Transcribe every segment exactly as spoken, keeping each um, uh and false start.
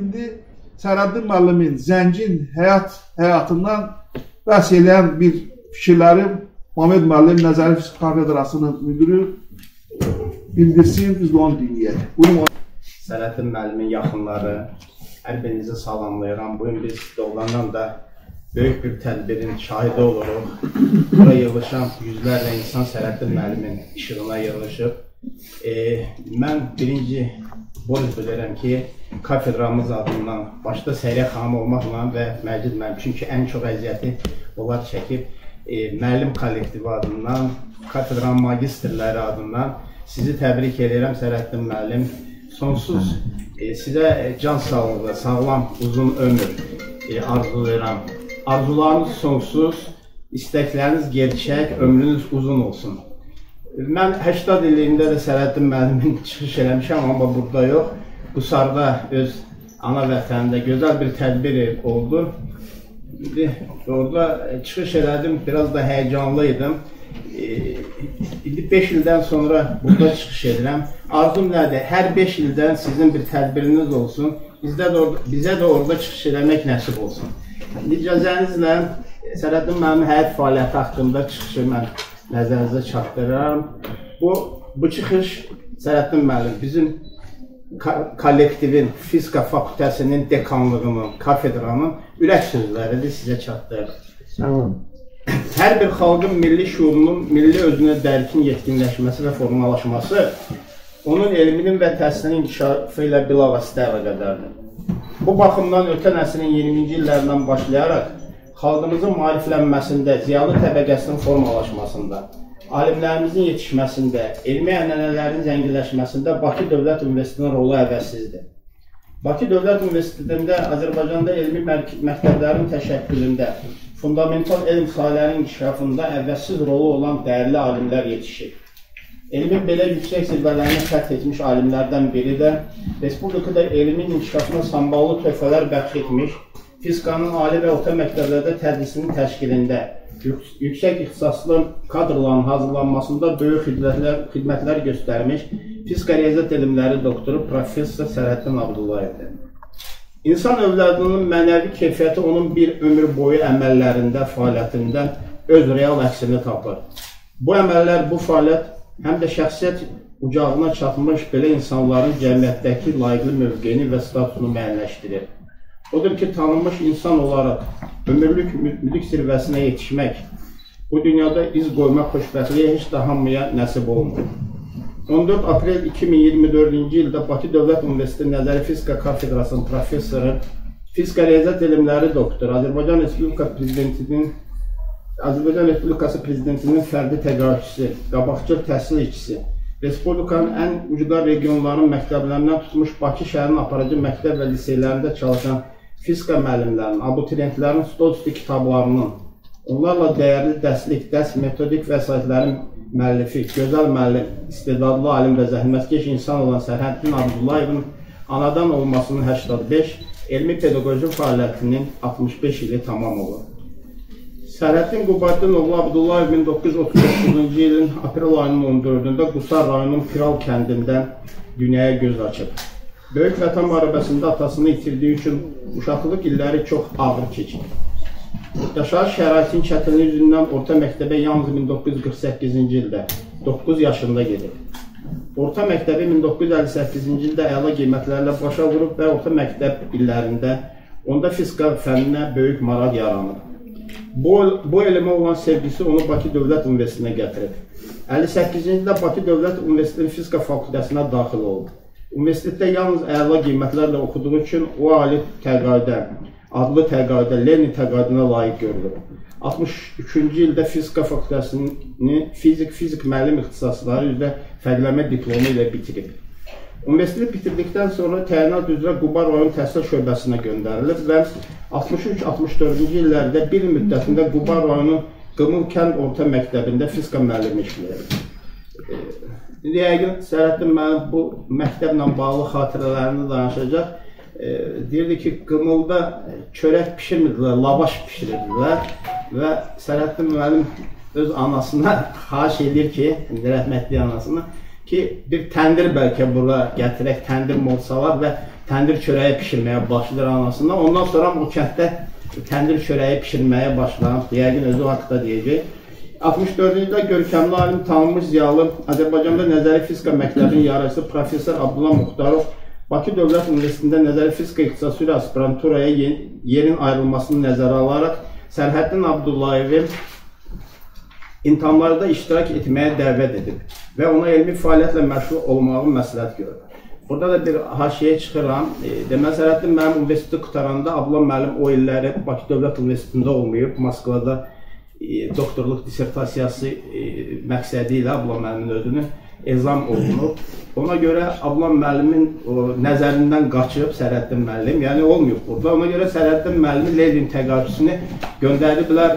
İndi Sərəddin müəllimin zəngin həyat həyatından bəhs edən bir fikirləri Məmməd müəllim Nəzəri Fizika Kafedrasının müdürü bildirsin, biz də onu dinləyək. Sərəddin müəllimin yaxınları, hər birinizi salamlayıram. Bugün biz doğulandan da böyük bir tədbirin şahidi oluruq. Bura yığılışan yüzlərlə insan Sərəddin müəllimin işığına yığılışıb. E, mən birinci borc bilirəm ki, kafedramız adından, başda Səriyyə xanım olmaqla və Məcid müəllim, çünki ən çox əziyyəti onlar çəkib, e, müəllim kollektivi adından, kafedranın magistrləri adından sizi təbrik edirəm Sərəddin müəllim. Sonsuz e, sizə can sağlığı, sağlam, uzun ömür e, arzulayıram. Arzularınız sonsuz, istəkləriniz gerçək, ömrünüz uzun olsun. Mən səksən illiyində də Sərəddin müəllimin çıxış eləmişəm, amma burada yox. Qusarda öz ana vətənində gözəl bir tədbir oldu. Orada çıxış elədim, biraz da həyəcanlıydım. İndi beş ildən sonra burada çıxış edirəm. Arzum nədir? Hər beş ildən sizin bir tədbiriniz olsun. Bizdə də orada, bizə də orada çıxış eləmək nəsib olsun. İcazənizlə Sərəddin müəllimin həyat fəaliyyəti haqqında çıxışı mən nəzərinizə çatdırıram. Bu, bu çıxış Sərəddin müəllim bizim kollektivin, fizika fakültəsinin dekanlığının, kafedranın ürək sözləridir, sizə çatdırır. Hər bir xalqın milli şuurunun, milli özünə dərkin yetkinləşməsi və formalaşması onun elminin və təhsilinin inkişafı ilə bilavasitə əlaqədardır. Bu baxımdan ötən əsrin iyirminci illərindən başlayaraq xalqımızın maariflənməsində, ziyalı təbəqəsinin formalaşmasında, alimlərimizin yetişməsində, elmi ənənələrin zənginləşməsində Bakı Dövlət Universitetinin rolu əvəzsizdir. Bakı Dövlət Universitetində Azərbaycanda elmi məktəblərin təşəkkülündə, fundamental elm sahələrinin inkişafında əvəzsiz rolu olan dəyərli alimlər yetişir. Elmin belə yüksək zirvələrini fəth etmiş alimlərdən biri də Respublikada elmin inkişafına samballı töhfələr bəxş etmiş, fizikanın ali və orta məktəblərdə tədrisinin təşkilində, yüksək ixtisaslı kadrların hazırlanmasında böyük xidmətlər, xidmətlər göstərmiş fizika riyaziyyat elmləri doktoru professor Sərəddin Abdullayevdir. İnsan övladının mənəvi keyfiyyəti onun bir ömür boyu əməllərində, fəaliyyətində öz real əksini tapır. Bu əməllər, bu fəaliyyət həm də şəxsiyyət ucağına çatmış belə insanların cəmiyyətdəki layiqli mövqeyini və statusunu müəyyənləşdirir. Odur ki, tanınmış insan olaraq ömürlük müdrik zirvəsinə yetişmək, bu dünyada iz qoymaq xoşbəxtliyə heç də hamıya nəsib olmur. on dörd aprel iki min iyirmi dördüncü ildə Bakı Dövlət Universiteti Nəzəri Fizika Kafedrasının professoru, fizika riyaziyyat elmləri doktoru, Azərbaycan Respublika Prezidentinin Azərbaycan Respublikası Prezidentinin fərdi təqaüdçüsü, qabaqcıl təhsil işçisi, Respublikanın ən ucqar regionların məktəblərindən tutmuş Bakı şəhərinin aparıcı məktəb və liseylərində çalışan fizika müəllimlərinin, abituriyentlərin stol üstü kitablarının, onlarla dəyərli dərslik, dərs metodik vəsaitlərin müəllifi, gözəl müəllim, istedadlı alim və zəhmətkeş insan olan Sərəddin Abdullayevin anadan olmasının səksən beş, elmi pedaqoji fəaliyyətinin altmış beş ili tamam olur. Sərəddin Qubaydın oğlu Abdullayev min doqquz yüz otuz doqquzuncu ilin aprel ayının on dördündə Qusar rayonunun Piral kəndindən dünyaya göz açıb. Böyük Vətən müharibəsində atasını itirdiyi üçün uşaqlıq illəri çox ağır keçib. Yaşayış şəraitinin çətinliyi yüzündən orta məktəbə yalnız min doqquz yüz qırx səkkizinci ildə doqquz yaşında gedib. Orta məktəbi min doqquz yüz əlli səkkizinci ildə əla qiymətlərlə başa vurub və orta məktəb illərində onda fizika fənninə böyük maraq yaranıb. Bu, bu elmə olan sevgisi onu Bakı Dövlət Universitetinə gətirib. əlli səkkizinci ildə Bakı Dövlət Universitetinin fizika fakültəsinə daxil olub. Universitetdə yalnız əla qiymətlərlə oxuduğu üçün o ali təqaüdə, adlı təqaüdə, Lenin təqaüdünə layiq görülür. altmış üçüncü ildə fizika fakültəsini fizik, fizik müəllim ixtisasları üzrə fərqləmə diplomu ilə bitirib. Universiteti bitirdikdən sonra təyinat üzrə Qubar rayon təhsil şöbəsinə göndərilib və altmış üç altmış dördüncü illərdə bir müddətində Qubar rayonu Qımıl kənd orta məktəbində fizika müəllimi işləyir. İndi yəqin Sərəddin müəllim bu məktəblə bağlı xatirələrini danışacaq. E, deyirdi ki, Qımılda çörək pişirmirdilər, lavaş pişirirdilər və Sərəddin müəllim öz anasına xahiş edir ki, rəhmətli anasına ki, bir təndir bəlkə bura gətirək, təndir molsalar və təndir çörəyi pişirməyə başlayır anasından. Ondan sonra o kənddə təndir çörəyi pişirməyə başlayıb, yəqin özü o haqda deyəcək. altmış dördüncü ildə görkəmli alim, tanınmış ziyalı, Azərbaycanda nəzəri fizika məktəbinin yarısı professor Abdullah Muxtarov Bakı Dövlət Universitetində nəzəri fizika ixtisası ilə aspiranturaya yerin ayrılmasını nəzərə alaraq Sərhəddin Abdullayevi imtahanlarda iştirak etməyə dəvət edib və ona elmi fəaliyyətlə məşğul olmağı məsləhət görür. Burada da bir haşiyə çıxıram. Deməli, Sərhəddin mənim universiteti qutaranda Abdullah müəllim o illəri Bakı Dövlət Universitetində olmayıb, Moskvada doktorluq dissertasiyası məqsədi ilə Abdullah müəllimin özünü ezam olunub. Ona görə Abdullah müəllimin nəzərindən qaçıb Sərhəddin müəllim, yəni olmayıb burada. Ona görə Sərhəddin müəllimin Lenin təqaüdçüsünü göndəriblər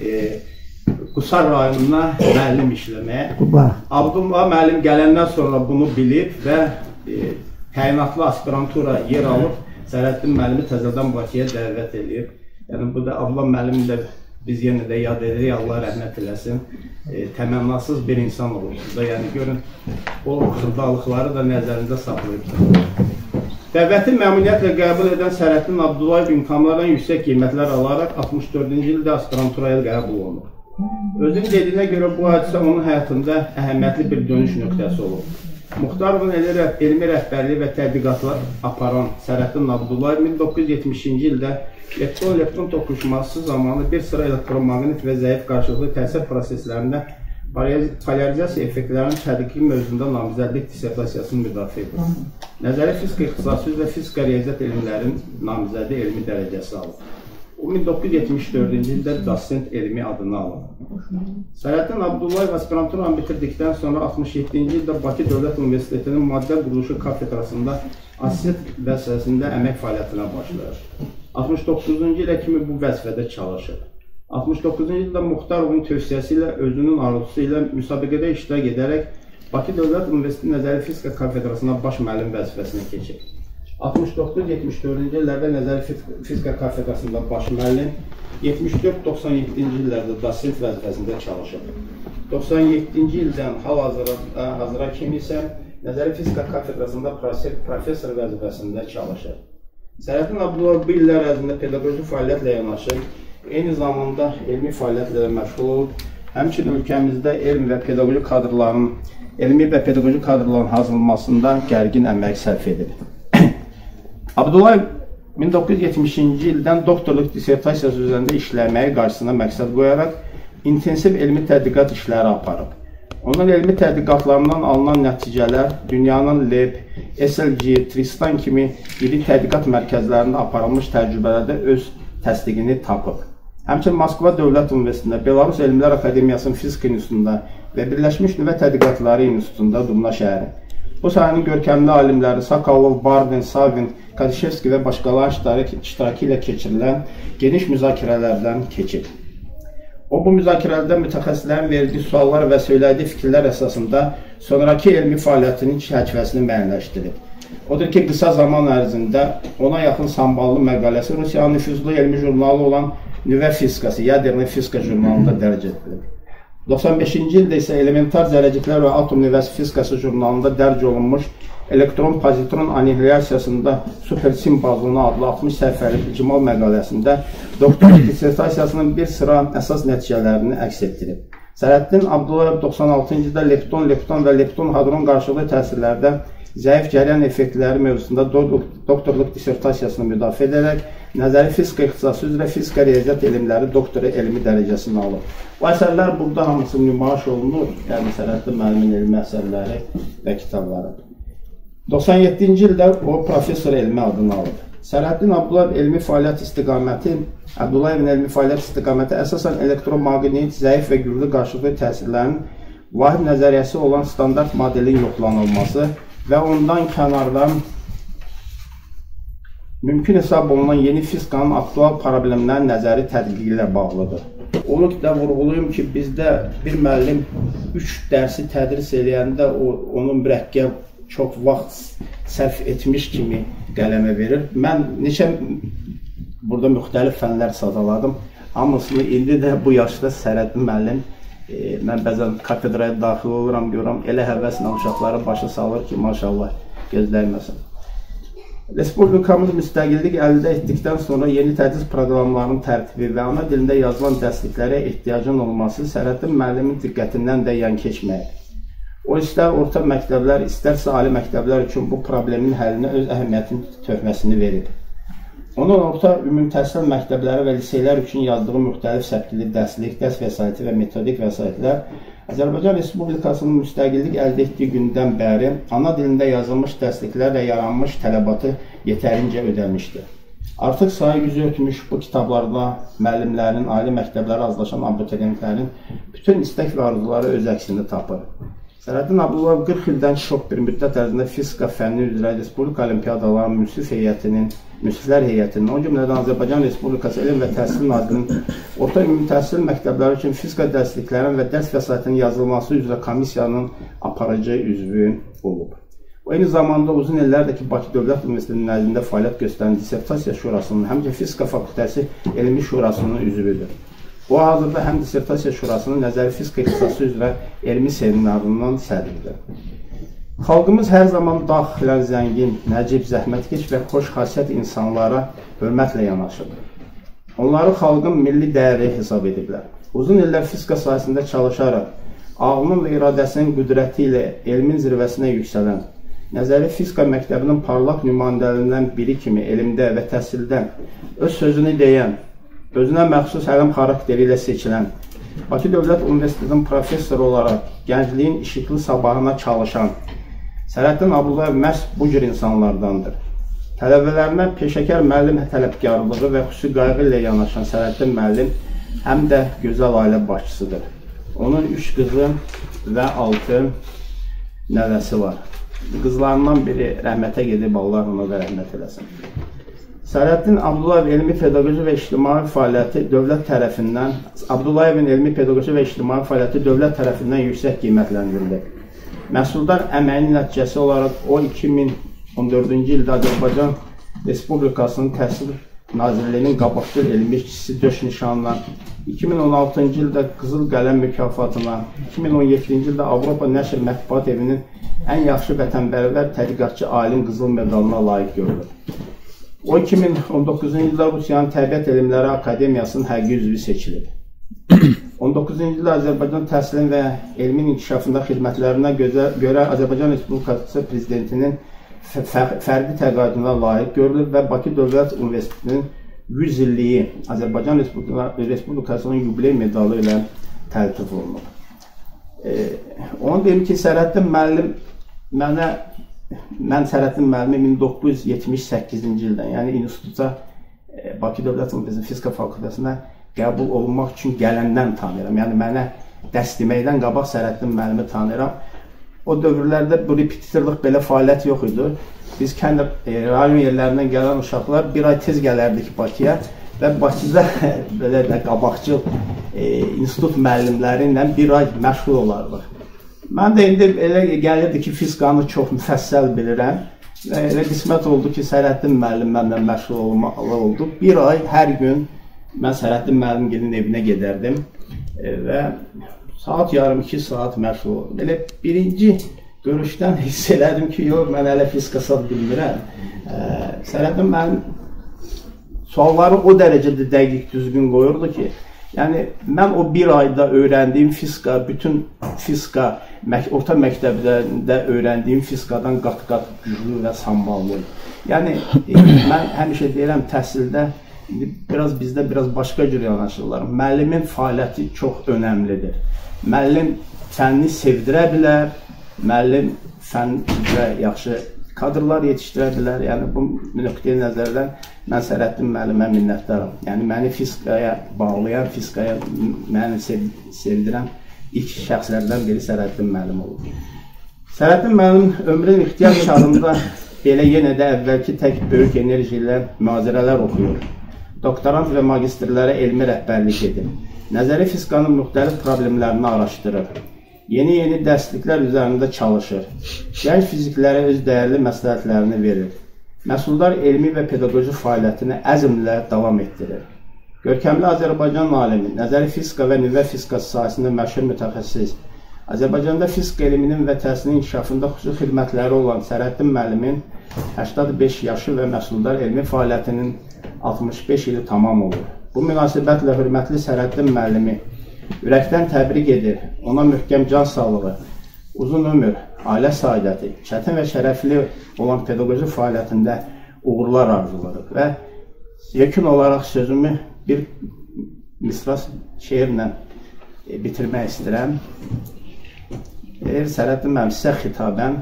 Qusar rayonuna müəllim işləməyə. Abdullah müəllim gələndən sonra bunu bilib və təyinatlı aspirantura yer alıb Sərhəddin müəllimi təzədən Bakıya dəvət edir. Yəni bu da Abdullah müəllimi də biz yenə də yad edirik, Allah rəhmət eləsin. E, təmənnasız bir insan olur. Yəni görün, o xırdalıqları da nəzərində saxlayıb. Dəvəti məmnuniyyətlə qəbul edən Sərhəddin Abdullayev imtahanlardan yüksək qiymətlər alaraq altmış dördüncü ildə aspiranturaya qəbul olunur. Özünün dediyinə görə bu hadisə onun həyatında əhəmiyyətli bir dönüş nöqtəsi olub. Muxtarovun elmi rəhbərliyi və tədqiqatlar aparan Sərhəddin Abdullayev min doqquz yüz yetmişinci ildə lepton-lepton toqquşması zamanı bir sıra elektromaqnit və zəif qarşılıqlı təsir proseslərində polarizasiya effektlərinin tədqiqi mövzusunda namizədlik dissertasiyasını müdafiə edir. Nəzəri fizika ixtisası üzrə fizika riyaziyyat elmlərinin namizədi elmi dərəcəsi alır. O min doqquz yüz yetmiş dördüncü ildə Dasent elmi adını alır. Sərhəddin Abdullayev aspiranturanı bitirdikdən sonra altmış yeddinci ildə Bakı Dövlət Universitetinin maddə quruluşu kafedrasında asistent vəzifəsində əmək fəaliyyətinə başlayır. altmış doqquzuncu ilə kimi bu vəzifədə çalışır. altmış doqquzuncu ildə Muxtarovun tövsiyəsi ilə özünün arzusu ilə müsabiqədə iştirak edərək Bakı Dövlət Universiteti Nəzəri Fizika kafedrasına baş müəllim vəzifəsinə keçir. altmış doqquz yetmiş dördüncü illərdə Nəzəri Fizika kafedrasında baş müəllim, yetmiş dörd doxsan yeddinci illərdə dasent vəzifəsində çalışır. doxsan yeddinci ildən hal-hazıra kimi isə Nəzəri Fizika kafedrasında professor vəzifəsində çalışır. Sərhəddin Abdullayev bu illər ərzində pedaqoji fəaliyyətlə yanaşı, eyni zamanda elmi fəaliyyətlə məşğul olub, həmçinin ölkəmizdə elm və pedaqoji kadrların, elmi və pedaqoji kadrların hazırlanmasında gərgin əmək sərf edib. Abdullayev min doqquz yüz yetmişinci ildən doktorluq dissertasiyası üzərində işləməyi qarşısına məqsəd qoyaraq intensiv elmi tədqiqat işləri aparıb. Onun elmi tədqiqatlarından alınan nəticələr dünyanın L E B, S L G, Tristan kimi iri tədqiqat mərkəzlərində aparılmış təcrübələrdə öz təsdiqini tapıb. Həmçinin Moskva Dövlət Universitetində, Belarus Elmlər Akademiyasının Fizika İnstitutunda və Birləşmiş Nüvə Tədqiqatları İnstitutunda Dumna şəhəri. Bu sahənin görkəmli alimləri Sokolov, Bardin, Savin, Kadişevski və başqaları iştirakı ilə keçirilən geniş müzakirələrdən keçib. O, bu müzakirələrdə mütəxəssislərin verdiyi suallar və söylədiyi fikirlər əsasında sonraki elmi fəaliyyətinin çərçivəsini müəyyənləşdirib. Odur ki, qısa zaman ərzində ona yaxın samballı məqaləsi Rusiyanın nüfuzlu elmi jurnalı olan Nüvə Fizikası, Yaderli Fizika jurnalında dərc edilib. doxsan beşinci ildə isə Elementar Zərrəciklər və Atom Nüvəsi Fizikası jurnalında dərc olunmuş elektron-pozitron anihiliyasiyasında supersimbazonu adlı altmış səhifəlik icmal məqaləsində doktorluq dissertasiyasının bir sıra əsas nəticələrini əks etdirib. Sərhəddin Abdullayev doxsan altıncı ildə lepton, lepton və lepton-hadron qarşılıqlı təsirlərdə zəif cəryan effektləri mövzusunda doktorluq dissertasiyasını müdafiə edərək nəzəri fizika ixtisası üzrə fizika riyaziyyat elmləri doktora elmi dərəcəsini alıb. Bu əsərlər burada hamısı nümayiş olunur, yəni Sərhəddin müəllimin elmi əsərləri və kitabları. doxsan yeddinci ildə o professor elmi adını alıb. Sərhəddin Abdullayev elmi fəaliyyət istiqaməti, Abdullayevin elmi fəaliyyət istiqaməti əsasən elektromaqnit, zəif və güclü qarşılıqlı təsirlərin vahid nəzəriyyəsi olan standart modelin yoxlanılması və ondan kənardan mümkün hesab olunan yeni fizikanın aktual problemlərin nəzəri tədqiqi ilə bağlıdır. Onu da vurğulayım ki, bizdə bir müəllim üç dərsi tədris eləyəndə onu mürəkkəb çox vaxt sərf etmiş kimi qələmə verir. Mən neçə burada müxtəlif fənlər sadaladım. Hamısını indi də bu yaşda Sərhəddin müəllim, e, mən bəzən kafedraya daxil oluram, görürəm, elə həvəslə uşaqları başa salır ki, maşallah, gözləyməsin. Respublikamız müstəqillik əldə etdikdən sonra yeni tədris proqramlarının tərtibi və ana dilində yazılan dərsliklərə ehtiyacın olması Sərhəddin müəllimin diqqətindən də yan keçməyir. O, istər orta məktəblər, istərsə ali məktəblər üçün bu problemin həllinə öz əhəmiyyətini töhməsini verir. Onun orta ümumi təhsil məktəbləri və liseylər üçün yazdığı müxtəlif səpkili dərslik, dərs vəsaiti və metodik vəsaitlər Azərbaycan Respublikasının müstəqillik əldə etdiyi gündən bəri ana dilində yazılmış dərsliklərlə yaranmış tələbatı yetərincə ödəmişdir. Artıq sayı yüzü ötmüş bu kitablarda müəllimlərin, ali məktəblərə azlaşan abituriyentlərin bütün istək və arzuları öz əksini tapır. Sərhəddin Abdullayev qırx ildən çox bir müddət ərzində fizika fənni üzrə Respublika Olimpiadalarının müsif heyətinin, müsiflər heyətinin, o cümlədən Azərbaycan Respublikası Elm və Təhsil Nazirinin orta ümumi təhsil məktəbləri üçün fizika dərsliklərin və dərs vəsaitinin yazılması üzrə komissiyanın aparıcı üzvü olub. O, eyni zamanda uzun illərdəki Bakı Dövlət Universitetinin nəzdində fəaliyyət göstərən Dissertasiya Şurasının, həmçə Fizika Fakültəsi Elmi Şurasının üzvüdür. O, hazırda həm Dissertasiya Şurasının nəzəri fizika ixtisası üzrə elmi seminarından sədridir. Xalqımız hər zaman daxilən zəngin, nəcib, zəhmətkeş və xoş xasiyyət insanlara hörmətlə yanaşır. Onları xalqın milli dəyəri hesab ediblər. Uzun illər fizika sahəsində çalışaraq, ağlının və iradəsinin qüdrəti ilə elmin zirvəsinə yüksələn, nəzəri fizika məktəbinin parlaq nümayəndələrindən biri kimi elmdə və təhsildən öz sözünü deyən, özünə məxsus hələm xarakteri ilə seçilən, Bakı Dövlət Universitetinin professoru olaraq gəncliyin işıqlı sabahına çalışan Sərhəddin Abdullayev məhz bu cür insanlardandır. Tələbələrinə peşəkar müəllim tələbkarlığı və xüsusi qayğı ilə yanaşan Sərhəddin müəllim həm də gözəl ailə başçısıdır. Onun üç qızı və altı nəvəsi var. Qızlarından biri rəhmətə gedib, Allah ona da rəhmət eləsin. Sərhəddin Abdullayev elmi pedaqoji və ictimai fəaliyyəti dövlət tərəfindən, Abdullayevin elmi pedaqoji və ictimai fəaliyyəti dövlət tərəfindən yüksək qiymətləndirilir. Məhsuldar əməyin nəticəsi olaraq o iki min on dördüncü ildə Azərbaycan Respublikasının Təhsil Nazirliyinin qabaqcıl elmi işçisi döş nişanına, iki min on altıncı ildə Qızıl Qələm mükafatına, iki min on yeddinci ildə Avropa Nəşr Mətbuat Evinin ən yaxşı vətənpərvər tədqiqatçı alim qızıl medalına layiq görülür. O, iki min on doqquzuncu ildə Rusiyanın Təbiət Elmləri Akademiyasının həqiqi üzvü seçilib. on doqquzuncu ildə Azərbaycan təhsilin və elmin inkişafında xidmətlərinə görə Azərbaycan Respublikası Prezidentinin fərdi təqaüdünə layiq görülür və Bakı Dövlət Universitetinin yüz illiyi Azərbaycan Respublikasının yubiley medalı ilə təltif olunur. Onu deyim ki, Sərhəddin müəllim mənə Mən Sərhəddin müəllimi min doqquz yüz yetmiş səkkizinci ildən, yəni instituta Bakı Dövlət Universitetinin Fizika Fakültəsinə qəbul olunmaq üçün gələndən tanıyıram. Yəni mənə dərs deməkdən qabaq Sərhəddin müəllimi tanıyıram. O dövrlərdə bu repetitorluq belə fəaliyyət yox idi. Biz kənd rayon yerlərindən gələn uşaqlar bir ay tez gələrdik Bakıya və Bakıda belə də qabaqcıl institut müəllimləri ilə bir ay məşğul olardıq. Mən də indi elə gəlirdi ki, fizikanı çox müfəssəl bilirəm və elə qismət oldu ki, Sərhəddin müəllim mənlə məşğul olmalı oldu. Bir ay hər gün mən Sərhəddin müəllimgilin evinə gedərdim və saat yarım iki saat məşğul oldum. Elə birinci görüşdən hiss elədim ki, yox, mən hələ fizikasal bilmirəm. Sərhəddin müəllim sualları o dərəcədə dəqiq düzgün qoyurdu ki, yəni mən o bir ayda öyrəndiyim fizika, bütün fizika, orta məktəbdə öyrəndiyim fizikadan qat-qat güclü və samballı. Yəni mən həmişə deyirəm, təhsildə biraz bizdə biraz başqa cür yanaşırlar. Müəllimin fəaliyyəti çox önəmlidir. Müəllim fənni sevdirə bilər, müəllim fəndə yaxşı kadrlar yetişdirə bilər. Yəni bu nöqteyi nəzərdən mən Sərhəddin müəllimə minnətdaram. Yəni məni fizikaya bağlayan, fizikaya məni sevdirən ilk şəxslərdən biri Sərhəddin müəllim olub. Sərhəddin müəllim ömrün ixtiyar çağında belə yenə də əvvəlki tək böyük enerji ilə mühazirələr oxuyur. Doktorant və magistrlərə elmi rəhbərlik edir. Nəzəri fizikanın müxtəlif problemlərini araşdırır. Yeni-yeni dərsliklər üzərində çalışır. Gənc fiziklərə öz dəyərli məsləhətlərini verir. Məhsuldar elmi və pedaqoji fəaliyyətini əzmlə davam etdirir. Görkəmli Azərbaycan alimi, nəzəri fizika və nüvə fizikası sahəsində məşhur mütəxəssis, Azərbaycanda fizika elminin və təhsilin inkişafında xüsusi xidmətləri olan Sərhəddin müəllimin səksən beş yaşı və Məhsuldar elmi fəaliyyətinin altmış beş ili tamam olur. Bu münasibətlə hörmətli Sərhəddin müəllimi ürəkdən təbrik edir, ona möhkəm can sağlığı, uzun ömür, ailə saadəti, çətin və şərəfli olan pedaqoji fəaliyyətində uğurlar arzularıq və yekun olaraq sözümü bir misra şeirlə bitirmək istəyirəm. Sərhəddin müəllim, sizə xitabən: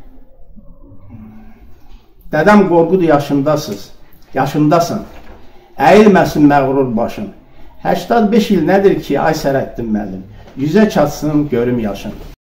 Dədəm qorxudur yaşındasınız, yaşındasan, əyilməsin məğrur başın. səksən beş il nədir ki, ay Sərhəddin müəllim, yüzə çatsın görüm yaşın.